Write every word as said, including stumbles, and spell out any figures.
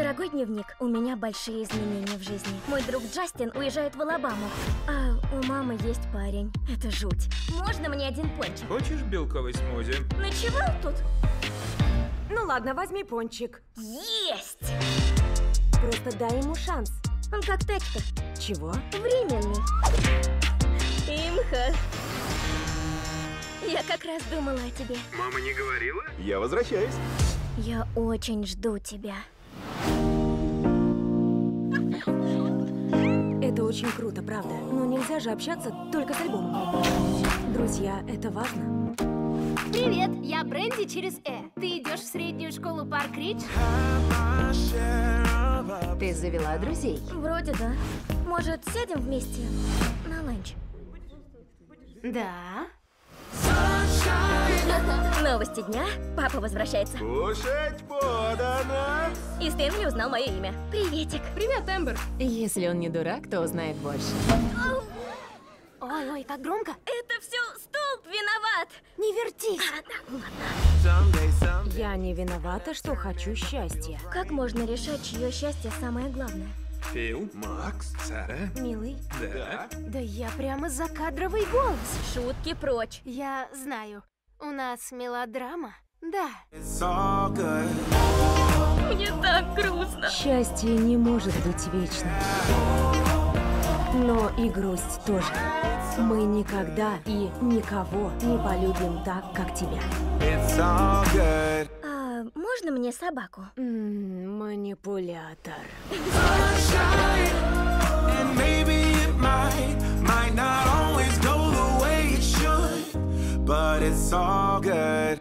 Дорогой дневник, у меня большие изменения в жизни. Мой друг Джастин уезжает в Алабаму, а у мамы есть парень. Это жуть. Можно мне один пончик? Хочешь белковый смузи? Ночевал тут? Ну ладно, возьми пончик. Есть! Просто дай ему шанс. Он как тачка. Чего? Временный. Имха. Я как раз думала о тебе. Мама не говорила? Я возвращаюсь. Я очень жду тебя. Это очень круто, правда. Но нельзя же общаться только с альбомом. Друзья, это важно. Привет, я Бренди через Э. Ты идешь в среднюю школу Парк Ридж? Ты завела друзей? Вроде да. Может, сядем вместе на ланч? Да. Новости дня. Папа возвращается. Кушать подано. И Стэнли узнал мое имя. Приветик. Привет, Эмбер. Если он не дурак, то узнает больше. Ой, ой, так громко. Это все столб виноват. Не вертись. А, да, ладно. Я не виновата, что хочу счастья. Как можно решать, чье счастье самое главное? Фил? Макс, Сара. Милый. Да. Да я прямо закадровый голос. Шутки прочь. Я знаю. У нас мелодрама. Да. Мне так грустно. Счастье не может быть вечным. Но и грусть тоже. Мы никогда и никого не полюбим так, как тебя. А можно мне собаку? М, манипулятор. But it's all good.